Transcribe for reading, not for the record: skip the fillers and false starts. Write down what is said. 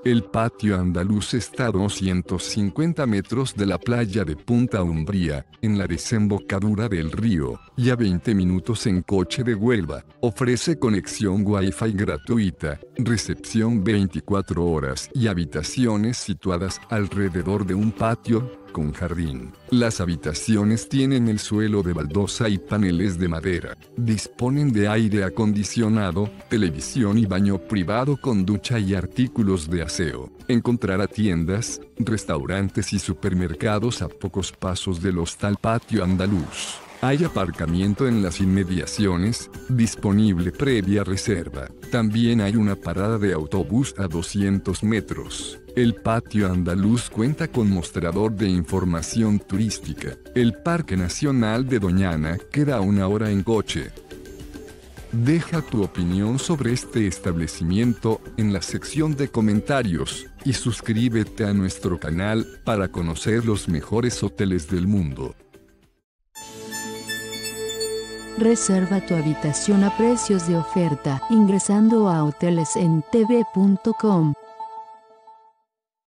El patio andaluz está a 250 metros de la playa de Punta Umbría, en la desembocadura del río, y a 20 minutos en coche de Huelva. Ofrece conexión Wi-Fi gratuita, recepción 24 horas y habitaciones situadas alrededor de un patio con jardín. Las habitaciones tienen el suelo de baldosa y paneles de madera. Disponen de aire acondicionado, televisión y baño privado con ducha y artículos de aseo. Encontrará tiendas, restaurantes y supermercados a pocos pasos del Hostal Patio Andaluz. Hay aparcamiento en las inmediaciones, disponible previa reserva. También hay una parada de autobús a 200 metros. El Patio Andaluz cuenta con mostrador de información turística. El Parque Nacional de Doñana queda a 1 hora en coche. Deja tu opinión sobre este establecimiento en la sección de comentarios y suscríbete a nuestro canal para conocer los mejores hoteles del mundo. Reserva tu habitación a precios de oferta ingresando a hotelesentv.com.